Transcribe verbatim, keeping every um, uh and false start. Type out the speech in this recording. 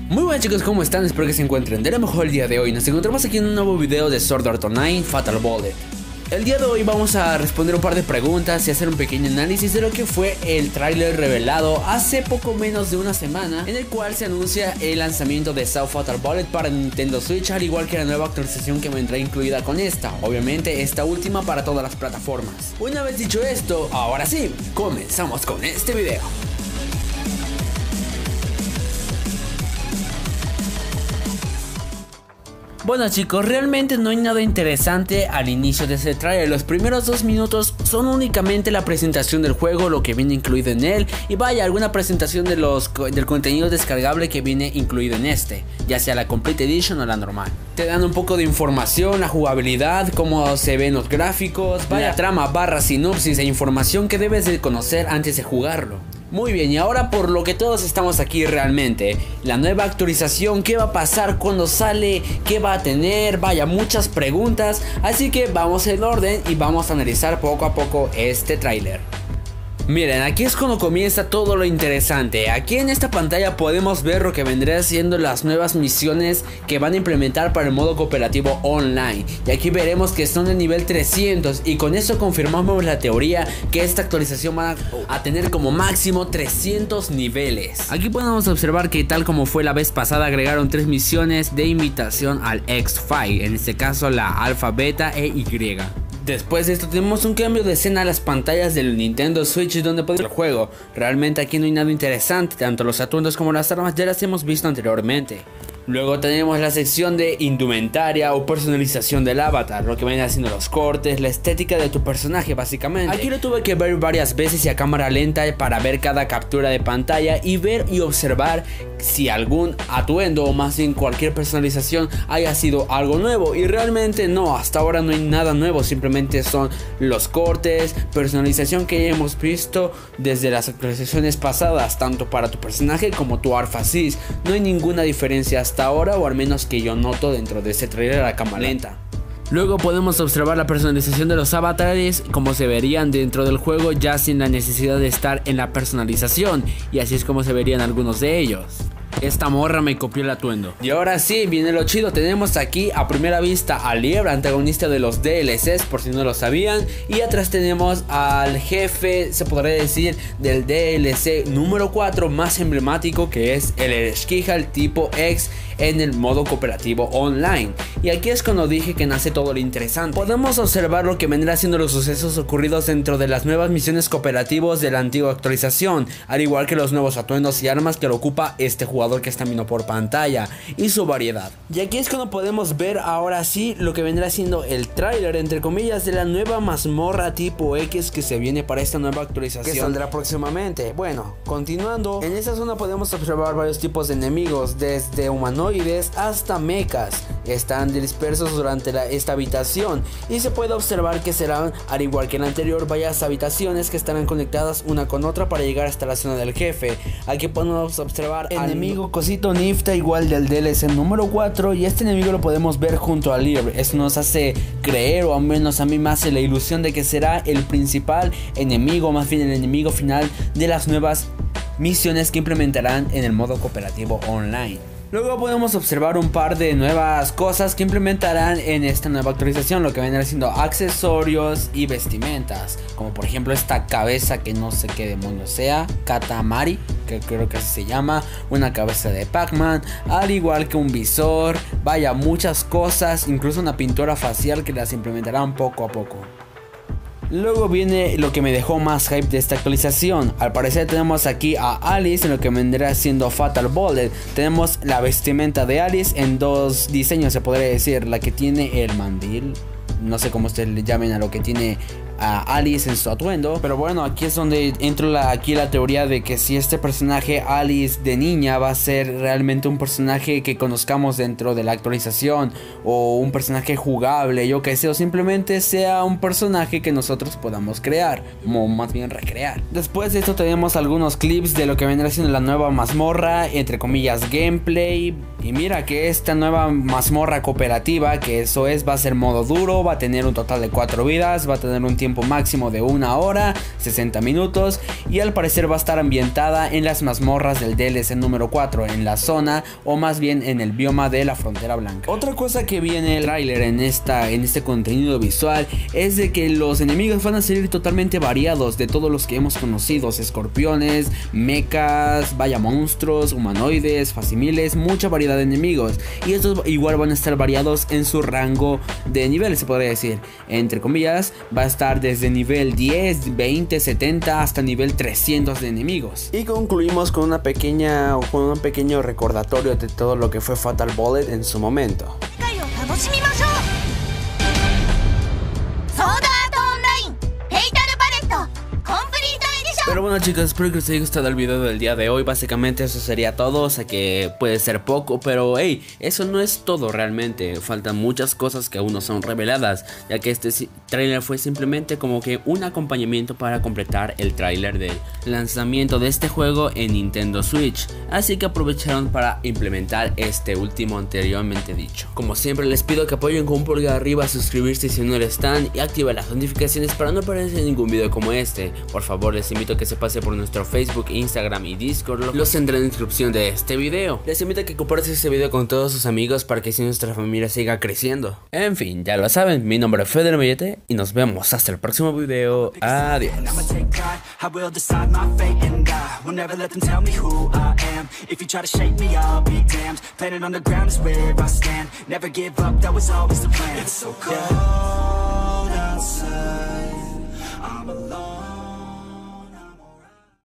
Muy buenas chicos, ¿cómo están? Espero que se encuentren de lo mejor el día de hoy. Nos encontramos aquí en un nuevo video de Sword Art Online Fatal Bullet. El día de hoy vamos a responder un par de preguntas y hacer un pequeño análisis de lo que fue el tráiler revelado hace poco menos de una semana, en el cual se anuncia el lanzamiento de Saw Fatal Bullet para Nintendo Switch, al igual que la nueva actualización que vendrá incluida con esta, obviamente esta última para todas las plataformas. Una vez dicho esto, ahora sí, comenzamos con este video. Bueno chicos, realmente no hay nada interesante al inicio de este trailer. Los primeros dos minutos son únicamente la presentación del juego, lo que viene incluido en él, y vaya, alguna presentación de los, del contenido descargable que viene incluido en este, ya sea la Complete Edition o la normal. Te dan un poco de información, la jugabilidad, cómo se ven los gráficos, vaya, la trama barra sinopsis e información que debes de conocer antes de jugarlo. Muy bien, y ahora por lo que todos estamos aquí realmente, la nueva actualización, qué va a pasar cuando sale, qué va a tener, vaya, muchas preguntas, así que vamos en orden y vamos a analizar poco a poco este tráiler. Miren, aquí es cuando comienza todo lo interesante. Aquí en esta pantalla podemos ver lo que vendría siendo las nuevas misiones que van a implementar para el modo cooperativo online. Y aquí veremos que son de nivel trescientos, y con eso confirmamos la teoría que esta actualización va a tener como máximo trescientos niveles. Aquí podemos observar que, tal como fue la vez pasada, agregaron tres misiones de invitación al X-Fight, en este caso la Alpha, Beta e Y. Después de esto tenemos un cambio de escena a las pantallas del Nintendo Switch, donde podemos ver el juego. Realmente aquí no hay nada interesante, tanto los atuendos como las armas ya las hemos visto anteriormente. Luego tenemos la sección de indumentaria o personalización del avatar, lo que viene haciendo los cortes, la estética de tu personaje básicamente. Aquí lo tuve que ver varias veces y a cámara lenta para ver cada captura de pantalla y ver y observar si algún atuendo o más bien cualquier personalización haya sido algo nuevo, y realmente no, hasta ahora no hay nada nuevo, simplemente son los cortes, personalización que ya hemos visto desde las actualizaciones pasadas, tanto para tu personaje como tu Alpha Sys. No hay ninguna diferencia hasta ahora, o al menos que yo noto dentro de este trailer a cámara lenta. Luego podemos observar la personalización de los avatares como se verían dentro del juego, ya sin la necesidad de estar en la personalización, y así es como se verían algunos de ellos. Esta morra me copió el atuendo. Y ahora sí, viene lo chido. Tenemos aquí a primera vista a Liebre, antagonista de los D L Cs, por si no lo sabían. Y atrás tenemos al jefe, se podría decir, del D L C número cuatro más emblemático, que es el Esquija, el tipo X, en el modo cooperativo online. Y aquí es cuando dije que nace todo lo interesante. Podemos observar lo que vendrá siendo los sucesos ocurridos dentro de las nuevas misiones cooperativos de la antigua actualización, al igual que los nuevos atuendos y armas que lo ocupa este jugador que está viendo por pantalla, y su variedad. Y aquí es cuando podemos ver ahora sí lo que vendrá siendo el tráiler, entre comillas, de la nueva mazmorra tipo X que se viene para esta nueva actualización que saldrá próximamente. Bueno, continuando, en esta zona podemos observar varios tipos de enemigos, desde humanoides hasta mechas. Están dispersos durante la, esta habitación, y se puede observar que serán, al igual que en la anterior, varias habitaciones que estarán conectadas una con otra para llegar hasta la zona del jefe. Aquí podemos observar enemigo Cosito Nifta, igual del D L C número cuatro, y este enemigo lo podemos ver junto a Liebre. Esto nos hace creer, o al menos a mí me hace la ilusión de que será el principal enemigo, más bien el enemigo final de las nuevas misiones que implementarán en el modo cooperativo online. Luego podemos observar un par de nuevas cosas que implementarán en esta nueva actualización, lo que vendrá siendo accesorios y vestimentas, como por ejemplo esta cabeza que no sé qué demonios sea, Katamari, que creo que así se llama, una cabeza de Pac-Man, al igual que un visor, vaya, muchas cosas, incluso una pintura facial que las implementarán poco a poco. Luego viene lo que me dejó más hype de esta actualización. Al parecer tenemos aquí a Alice en lo que vendrá siendo Fatal Bullet. Tenemos la vestimenta de Alice en dos diseños, se podría decir. La que tiene el mandil, no sé cómo ustedes le llamen a lo que tiene a Alice en su atuendo, pero bueno, aquí es donde entra la, aquí la teoría de que si este personaje Alice de niña va a ser realmente un personaje que conozcamos dentro de la actualización, o un personaje jugable, yo que sé, o simplemente sea un personaje que nosotros podamos crear, o más bien recrear. Después de esto tenemos algunos clips de lo que vendrá siendo la nueva mazmorra, entre comillas gameplay, y mira que esta nueva mazmorra cooperativa, que eso es, va a ser modo duro, va a tener un total de cuatro vidas, va a tener un tiempo tiempo máximo de una hora, sesenta minutos, y al parecer va a estar ambientada en las mazmorras del D L C número cuatro, en la zona o más bien en el bioma de la Frontera Blanca. Otra cosa que viene el tráiler en, esta, en este contenido visual es de que los enemigos van a salir totalmente variados de todos los que hemos conocido: escorpiones, mechas, vaya monstruos, humanoides, facimiles, mucha variedad de enemigos, y estos igual van a estar variados en su rango de nivel, se podría decir, entre comillas. Va a estar desde nivel diez, veinte, setenta hasta nivel trescientos de enemigos. Y concluimos con una pequeña con un pequeño recordatorio de todo lo que fue Fatal Bullet en su momento. Pero bueno, chicos, espero que os haya gustado el video del día de hoy. Básicamente eso sería todo, o sea que puede ser poco, pero hey, eso no es todo realmente. Faltan muchas cosas que aún no son reveladas, ya que este tráiler fue simplemente como que un acompañamiento para completar el tráiler del lanzamiento de este juego en Nintendo Switch. Así que aprovecharon para implementar este último anteriormente dicho. Como siempre les pido que apoyen con un pulgar arriba, suscribirse si no lo están y activar las notificaciones para no perderse ningún video como este. Por favor, les invito a que se pase por nuestro Facebook, Instagram y Discord. Los tendré en la descripción de este video. Les invito a que compartan este video con todos sus amigos para que así nuestra familia siga creciendo. En fin, ya lo saben, mi nombre es Fede Mollete y nos vemos hasta el próximo video. Adiós. Outside